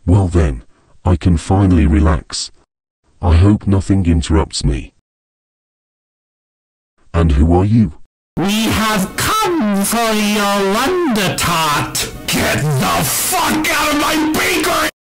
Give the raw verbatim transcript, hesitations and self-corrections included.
Well then, I can finally relax. I hope nothing interrupts me. And who are you? We have come for your wonder tart. Get the fuck out of my bakery!